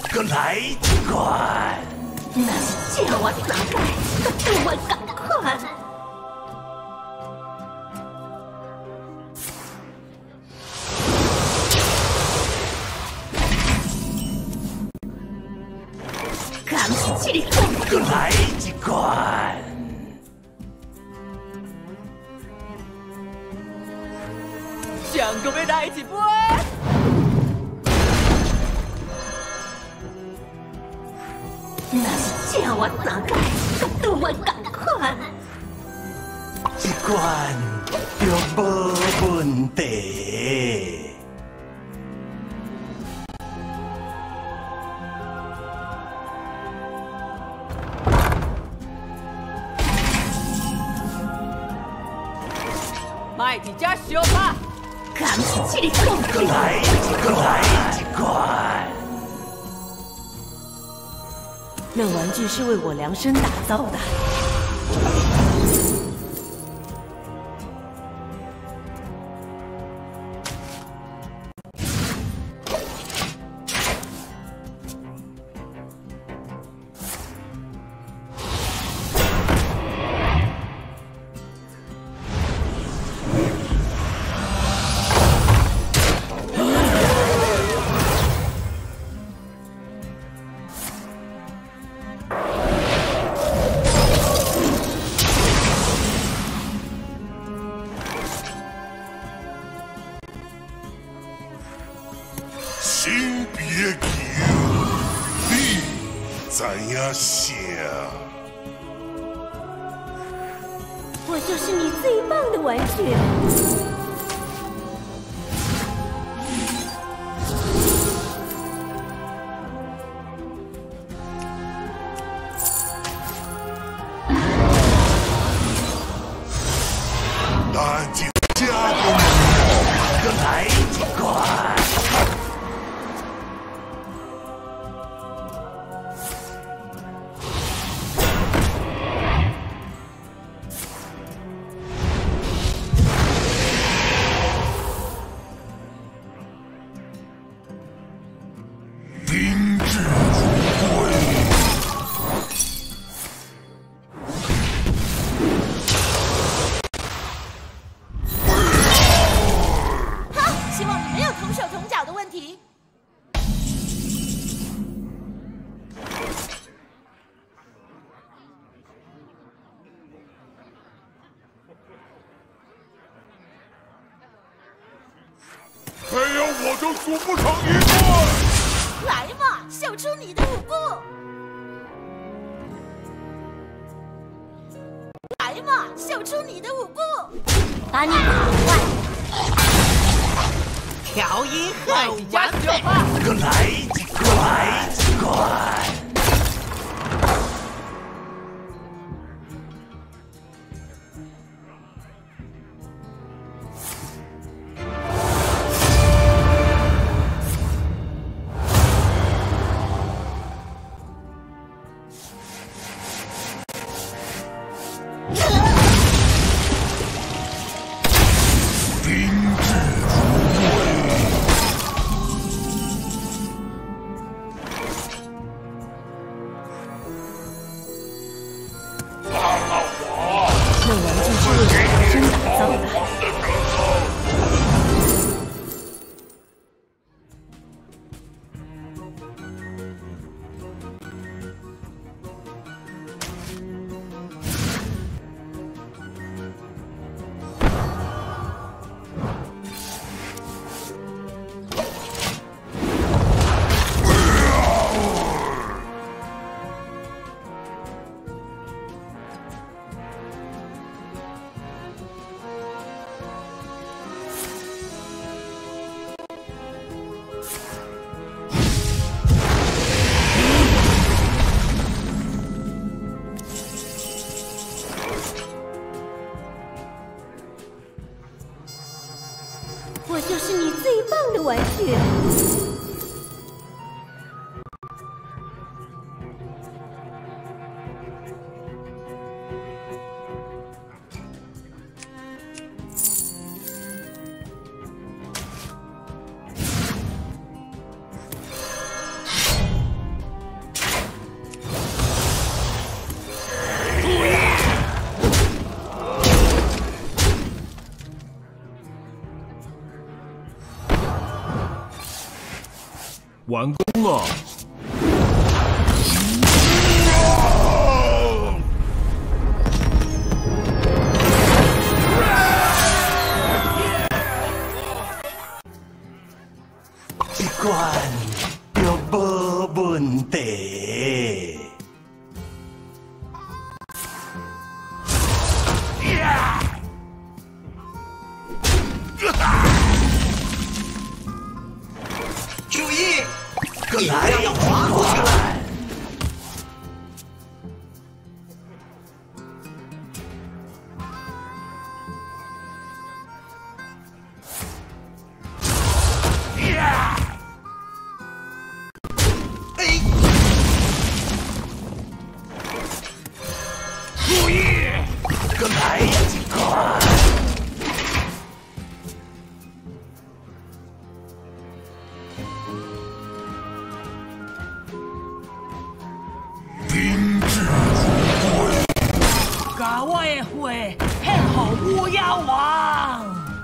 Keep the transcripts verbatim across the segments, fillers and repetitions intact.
搁来一罐。 那是叫我大概，搁对我同款。敢是这个公搁来一罐。 想搁要来一杯？ 那是叫我大概，搁对我同款。 一罐就无问题。 卖伫遮烧吧。 敢是这个公搁来一个来一罐。 那玩具是为我量身打造的。 先别叫，你知影啥？ 我就是你最棒的玩具。 咱就加个搁来一罐。 没有我就组不成一队。 来嘛，秀出你的武功！来嘛，秀出你的武功！把你打坏！ 调音很完美。 搁来一罐，来一罐。 兵至如完工了。 这关就无问题。 注意， 你还要划过来！ 哎， 注意，跟来呀，这块！ 把我的火献给乌鸦王。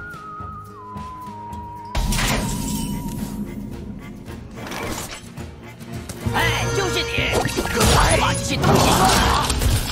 哎，就是你！快把这些东西弄好！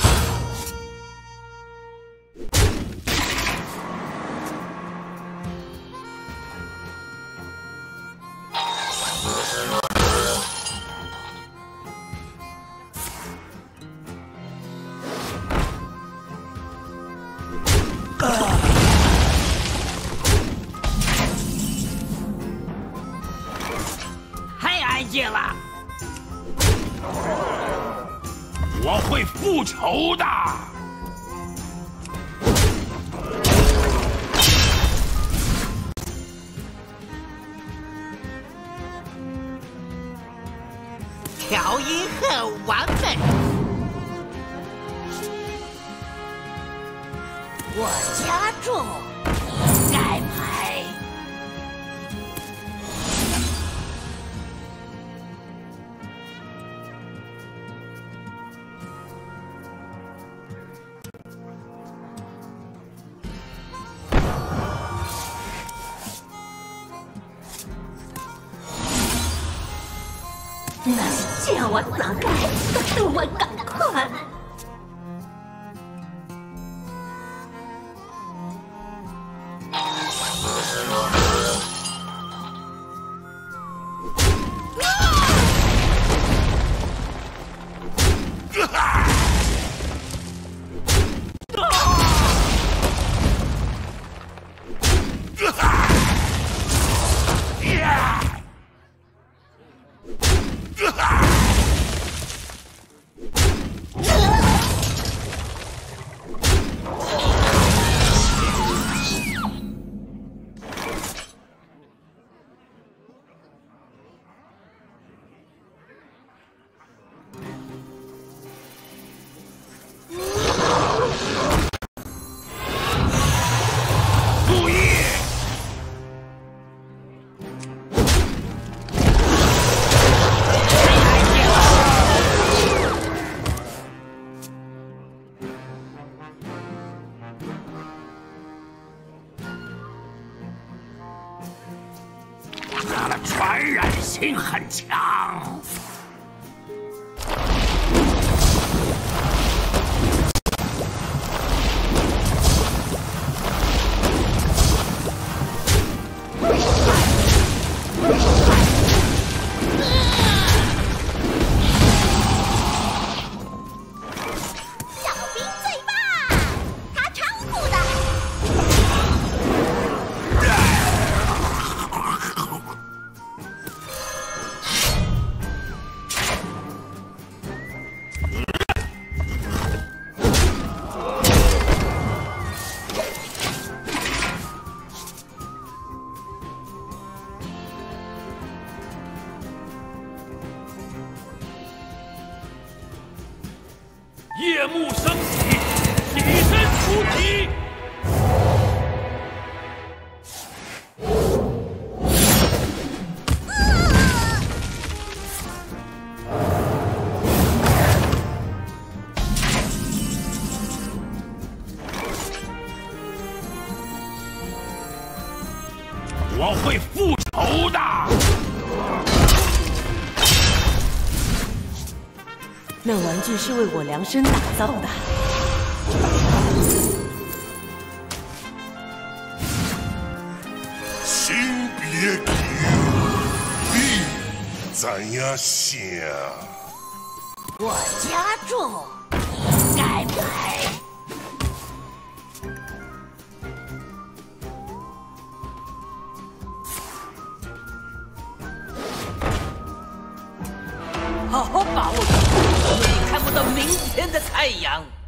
太安静了！ 我会复仇的。 调音很完美。 我加重，你盖牌。 那是叫我怎个都对我赶快！ 它的传染性很强。 小兵最棒，他超酷的。 夜幕升起，起身出击。我会复仇的。 那玩具是为我量身打造的。 先别叫，你知影啥？ 我家住，你该买。 好好把握住，因为你看不到明天的太阳。